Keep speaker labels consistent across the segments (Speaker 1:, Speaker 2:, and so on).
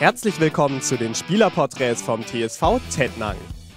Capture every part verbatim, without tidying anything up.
Speaker 1: Herzlich willkommen zu den Spielerporträts vom T S V Tettnang.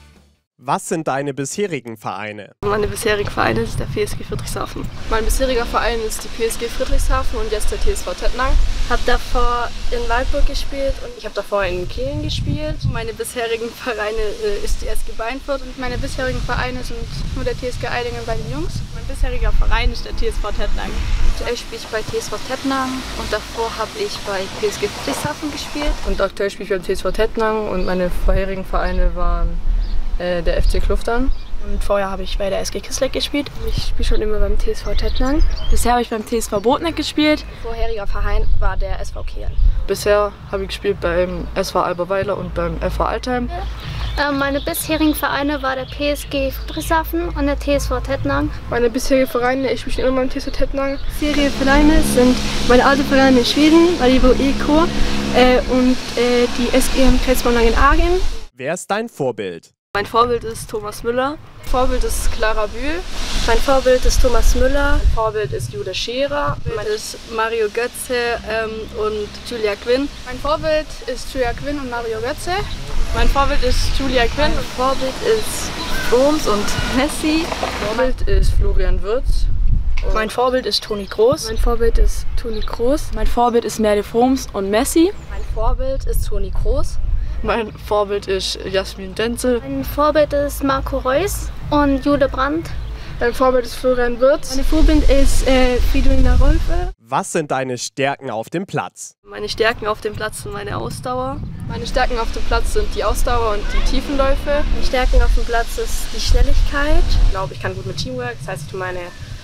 Speaker 1: Was sind deine bisherigen Vereine?
Speaker 2: Meine bisherigen Vereine ist der P S G Friedrichshafen.
Speaker 3: Mein bisheriger Verein ist die P S G Friedrichshafen und jetzt der T S V Tettnang.
Speaker 4: Ich habe davor in Waldburg gespielt und
Speaker 3: ich habe davor in Kehlen gespielt.
Speaker 2: Meine bisherigen Vereine äh, ist die S G Beinfurt und meine bisherigen Vereine sind nur der T S G Eidingen bei den Jungs. Mein bisheriger Verein ist der T S V Tettnang.
Speaker 5: Aktuell spiele ich bei T S V Tettnang und davor habe ich bei P S G Friedrichshafen gespielt.
Speaker 3: Und aktuell spiele ich beim T S V Tettnang und meine vorherigen Vereine waren äh, der F C Kluftern.
Speaker 2: Und vorher habe ich bei der S G Kisleck gespielt.
Speaker 4: Ich spiele schon immer beim T S V Tettnang.
Speaker 2: Bisher habe ich beim T S V Botneck gespielt.
Speaker 4: Vorheriger Verein war der S V Kehlen.
Speaker 3: Bisher habe ich gespielt beim S V Alberweiler und beim F V Altheim.
Speaker 4: Ja. Meine bisherigen Vereine war der P S G Friedrichshafen und der T S V Tettnang.
Speaker 3: Meine bisherigen Vereine, ich spiele immer beim T S V Tettnang.
Speaker 2: Bisherige Vereine sind meine alte Vereine in Schweden, Maribo Eko äh, und äh, die S G M Kreisbahn Langenargen.
Speaker 1: Wer ist dein Vorbild?
Speaker 2: Mein Vorbild ist Thomas Müller.
Speaker 3: Vorbild ist Clara Bühl.
Speaker 4: Mein Vorbild ist Thomas Müller.
Speaker 3: Mein Vorbild ist Jude Scherer.
Speaker 2: Mein ist Mario Götze ähm, und Julia Quinn.
Speaker 6: Mein Vorbild ist Julia Quinn und Mario Götze.
Speaker 2: Mein Vorbild ist Julia Quinn.
Speaker 5: Mein Vorbild ist Froms und Messi.
Speaker 3: Mein Vorbild ist Florian Würz.
Speaker 2: Und mein Vorbild ist Toni Kroos.
Speaker 4: Mein Vorbild ist Toni Kroos.
Speaker 2: Mein Vorbild ist Merle Froms und Messi.
Speaker 4: Mein Vorbild ist Toni Kroos.
Speaker 3: Mein Vorbild ist Jasmin Denzel.
Speaker 4: Mein Vorbild ist Marco Reus und Jude Brandt.
Speaker 6: Mein Vorbild ist Florian Würz.
Speaker 2: Mein Vorbild ist äh, Fridolina Rolfe.
Speaker 1: Was sind deine Stärken auf dem Platz?
Speaker 2: Meine Stärken auf dem Platz sind meine Ausdauer.
Speaker 3: Meine Stärken auf dem Platz sind die Ausdauer und die Tiefenläufe.
Speaker 4: Meine Stärken auf dem Platz ist die Schnelligkeit.
Speaker 3: Ich glaube, ich kann gut mit Teamwork, das heißt, ich tue meine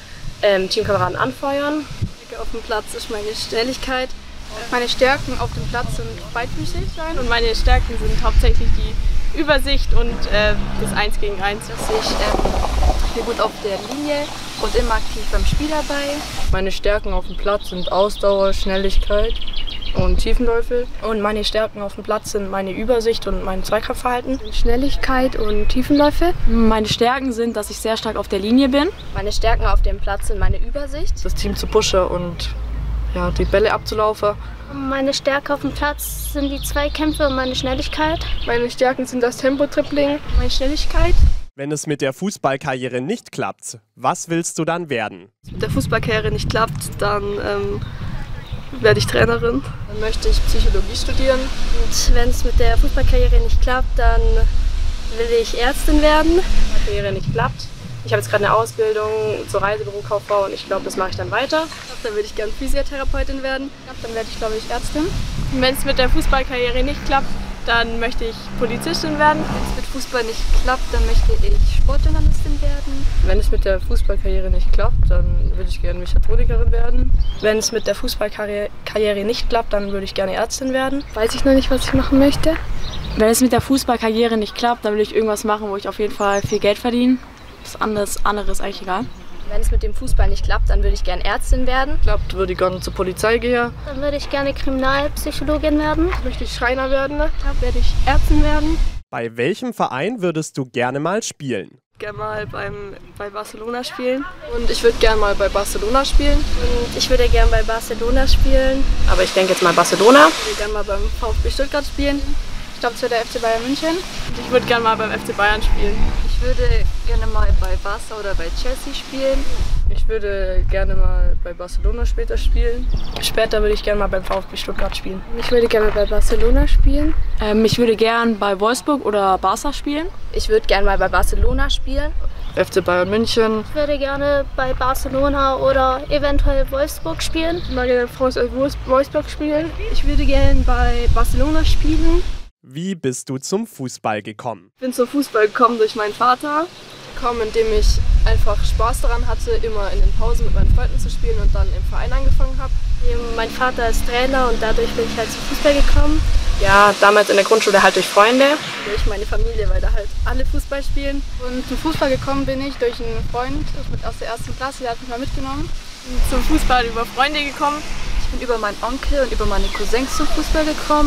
Speaker 3: ähm, Teamkameraden anfeuern.
Speaker 2: Auf dem Platz ist meine Schnelligkeit.
Speaker 6: Meine Stärken auf dem Platz sind beidfüßig sein.
Speaker 2: Und meine Stärken sind hauptsächlich die Übersicht und äh, das Eins gegen Eins.
Speaker 5: Dass ich ähm, bin gut auf der Linie und immer aktiv beim Spiel dabei.
Speaker 3: Meine Stärken auf dem Platz sind Ausdauer, Schnelligkeit und Tiefenläufe.
Speaker 2: Und meine Stärken auf dem Platz sind meine Übersicht und mein Zweikampfverhalten.
Speaker 4: Schnelligkeit und Tiefenläufe.
Speaker 2: Meine Stärken sind, dass ich sehr stark auf der Linie bin.
Speaker 4: Meine Stärken auf dem Platz sind meine Übersicht.
Speaker 3: Das Team zu pushen und ja, die Bälle abzulaufen.
Speaker 4: Meine Stärke auf dem Platz sind die Zweikämpfe und meine Schnelligkeit.
Speaker 6: Meine Stärken sind das Tempo-Tripling,
Speaker 2: meine Schnelligkeit.
Speaker 1: Wenn es mit der Fußballkarriere nicht klappt, was willst du dann werden?
Speaker 2: Wenn es mit der Fußballkarriere nicht klappt, dann ähm, werde ich Trainerin.
Speaker 3: Dann möchte ich Psychologie studieren.
Speaker 4: Und wenn es mit der Fußballkarriere nicht klappt, dann will ich Ärztin werden.
Speaker 3: Wenn die Karriere nicht klappt. Ich habe jetzt gerade eine Ausbildung zur Reisebürokauffrau und ich glaube, das mache ich dann weiter.
Speaker 2: Dann würde ich gerne Physiotherapeutin werden.
Speaker 6: Dann werde ich, glaube ich, Ärztin.
Speaker 2: Wenn es mit der Fußballkarriere nicht klappt, dann möchte ich Polizistin werden.
Speaker 5: Wenn es mit Fußball nicht klappt, dann möchte ich Sportjournalistin werden.
Speaker 3: Wenn es mit der Fußballkarriere nicht klappt, dann würde ich gerne Mechatronikerin werden.
Speaker 2: Wenn es mit der Fußballkarriere nicht klappt, dann würde ich gerne Ärztin werden.
Speaker 4: Weiß ich noch nicht, was ich machen möchte.
Speaker 2: Wenn es mit der Fußballkarriere nicht klappt, dann will ich irgendwas machen, wo ich auf jeden Fall viel Geld verdiene. Das anderes, andere ist eigentlich egal.
Speaker 4: Wenn es mit dem Fußball nicht klappt, dann würde ich gerne Ärztin werden.
Speaker 3: Klappt, würde ich gerne zur Polizei gehen.
Speaker 4: Dann würde ich gerne Kriminalpsychologin werden.
Speaker 6: Dann möchte ich Schreiner werden.
Speaker 2: Dann werde ich Ärztin werden.
Speaker 1: Bei welchem Verein würdest du gerne mal spielen?
Speaker 2: Gerne mal beim, bei Barcelona spielen.
Speaker 3: Und ich würde gerne mal bei Barcelona spielen.
Speaker 4: Und ich würde gerne bei Barcelona spielen.
Speaker 3: Aber ich denke jetzt mal Barcelona.
Speaker 2: Ich würde gerne mal beim VfB Stuttgart spielen.
Speaker 6: Ich glaube, es wäre der F C Bayern München.
Speaker 2: Und ich würde gerne mal beim F C Bayern spielen.
Speaker 5: Ich würde gerne mal bei Barca oder bei Chelsea spielen.
Speaker 3: Ich würde gerne mal bei Barcelona später spielen.
Speaker 2: Später würde ich gerne mal beim VfB Stuttgart spielen.
Speaker 4: Ich würde gerne bei Barcelona spielen.
Speaker 2: Ähm, ich würde gerne bei Wolfsburg oder Barca spielen.
Speaker 4: Ich würde gerne mal bei Barcelona spielen.
Speaker 3: F C Bayern München.
Speaker 4: Ich würde gerne bei Barcelona oder eventuell Wolfsburg spielen.
Speaker 6: Ich würde gerne Wolfsburg spielen.
Speaker 2: Ich würde gerne bei Barcelona spielen.
Speaker 1: Wie bist du zum Fußball gekommen?
Speaker 2: Ich bin zum Fußball gekommen durch meinen Vater.
Speaker 3: Gekommen, indem ich einfach Spaß daran hatte, immer in den Pausen mit meinen Freunden zu spielen und dann im Verein angefangen habe.
Speaker 4: Mein Vater ist Trainer und dadurch bin ich halt zum Fußball gekommen.
Speaker 3: Ja, damals in der Grundschule halt durch Freunde.
Speaker 2: Durch meine Familie, weil da halt alle Fußball spielen.
Speaker 6: Und zum Fußball gekommen bin ich durch einen Freund aus der ersten Klasse, der hat mich mal mitgenommen.
Speaker 2: Und zum Fußball über Freunde gekommen.
Speaker 5: Ich bin über meinen Onkel und über meine Cousins zum Fußball gekommen.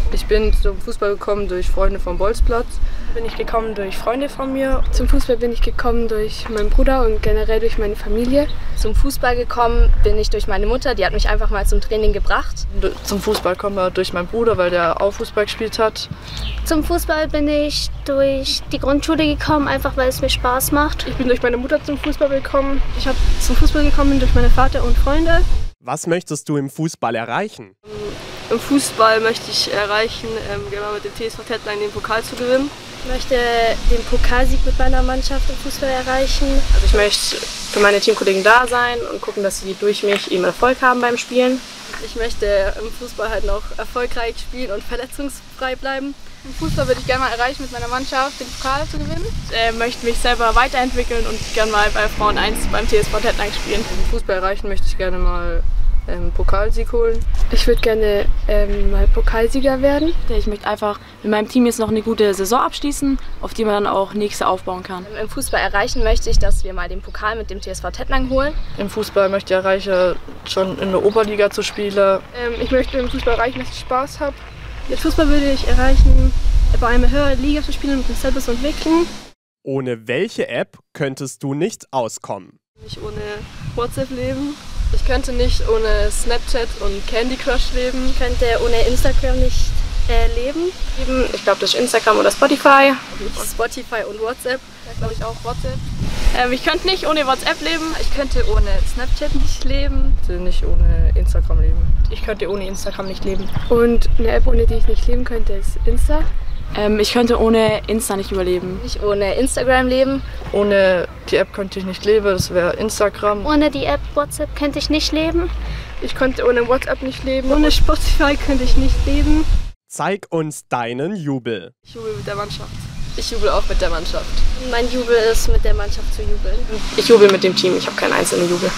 Speaker 3: Ich bin zum Fußball gekommen durch Freunde vom Bolzplatz.
Speaker 2: Bin ich gekommen durch Freunde von mir. Zum Fußball bin ich gekommen durch meinen Bruder und generell durch meine Familie.
Speaker 7: Zum Fußball gekommen bin ich durch meine Mutter, die hat mich einfach mal zum Training gebracht.
Speaker 3: Zum Fußball komme ich durch meinen Bruder, weil der auch Fußball gespielt hat.
Speaker 4: Zum Fußball bin ich durch die Grundschule gekommen, einfach weil es mir Spaß macht.
Speaker 2: Ich bin durch meine Mutter zum Fußball gekommen. Ich habe zum Fußball gekommen durch meinen Vater und Freunde.
Speaker 1: Was möchtest du im Fußball erreichen?
Speaker 3: Im Fußball möchte ich erreichen, ähm, genau mit dem T S V Tettnang den Pokal zu gewinnen.
Speaker 2: Ich möchte den Pokalsieg mit meiner Mannschaft im Fußball erreichen.
Speaker 3: Also ich möchte für meine Teamkollegen da sein und gucken, dass sie durch mich eben Erfolg haben beim Spielen. Ich möchte im Fußball halt noch erfolgreich spielen und verletzungsfrei bleiben.
Speaker 2: Im Fußball würde ich gerne mal erreichen, mit meiner Mannschaft den Pokal zu gewinnen.
Speaker 6: Ich äh, möchte mich selber weiterentwickeln und gerne mal bei Frauen eins beim T S V Tettnang spielen.
Speaker 3: Im Fußball erreichen möchte ich gerne mal ähm, Pokalsieg holen.
Speaker 2: Ich würde gerne ähm, mal Pokalsieger werden.
Speaker 6: Ich möchte einfach mit meinem Team jetzt noch eine gute Saison abschließen, auf die man dann auch nächste aufbauen kann.
Speaker 7: Im Fußball erreichen möchte ich, dass wir mal den Pokal mit dem T S V Tettnang holen.
Speaker 3: Im Fußball möchte ich erreichen, schon in der Oberliga zu spielen.
Speaker 2: Ähm, ich möchte im Fußball erreichen, dass ich Spaß habe. Mit Fußball würde ich erreichen, bei einer höheren Liga zu spielen und mich selber zu entwickeln.
Speaker 1: Ohne welche App könntest du nicht auskommen?
Speaker 3: Nicht ohne WhatsApp leben. Ich könnte nicht ohne Snapchat und Candy Crush leben.
Speaker 2: Ich könnte ohne Instagram nicht äh, leben.
Speaker 3: Ich glaube, das ist Instagram oder Spotify.
Speaker 2: Spotify und WhatsApp.
Speaker 3: Ja, glaube ich auch WhatsApp.
Speaker 6: Ähm, ich könnte nicht ohne WhatsApp leben.
Speaker 5: Ich könnte ohne Snapchat nicht leben.
Speaker 3: Ich könnte nicht ohne Instagram leben.
Speaker 2: Ich könnte ohne Instagram nicht leben. Und eine App, ohne die ich nicht leben könnte, ist Insta.
Speaker 6: Ähm, ich könnte ohne Insta nicht überleben.
Speaker 7: Nicht ohne Instagram leben.
Speaker 3: Ohne die App könnte ich nicht leben, das wäre Instagram.
Speaker 4: Ohne die App WhatsApp könnte ich nicht leben.
Speaker 2: Ich könnte ohne WhatsApp nicht leben. Ohne Spotify könnte ich nicht leben.
Speaker 1: Zeig uns deinen Jubel.
Speaker 3: Ich jubel mit der Mannschaft. Ich jubel auch mit der Mannschaft.
Speaker 2: Mein Jubel ist, mit der Mannschaft zu jubeln.
Speaker 3: Ich jubel mit dem Team, ich habe keinen einzelnen Jubel.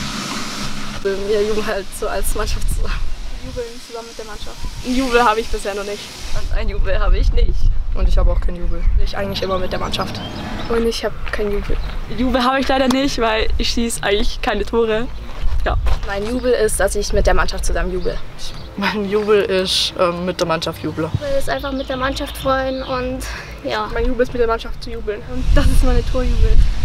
Speaker 3: Wir jubeln halt so als Mannschaft zusammen.
Speaker 2: Wir jubeln zusammen mit der Mannschaft.
Speaker 6: Einen Jubel habe ich bisher noch nicht.
Speaker 5: Und einen Jubel habe ich nicht.
Speaker 3: Und ich habe auch keinen Jubel.
Speaker 2: Ich eigentlich immer mit der Mannschaft. Und ich habe keinen Jubel.
Speaker 6: Jubel habe ich leider nicht, weil ich schieße eigentlich keine Tore. Ja.
Speaker 7: Mein Jubel ist, dass ich mit der Mannschaft zusammen jubel.
Speaker 3: Mein Jubel ist ähm, mit der Mannschaft jubeln.
Speaker 4: Ich will es einfach mit der Mannschaft freuen und ja.
Speaker 2: Mein Jubel ist, mit der Mannschaft zu jubeln. Und das ist meine Torjubel.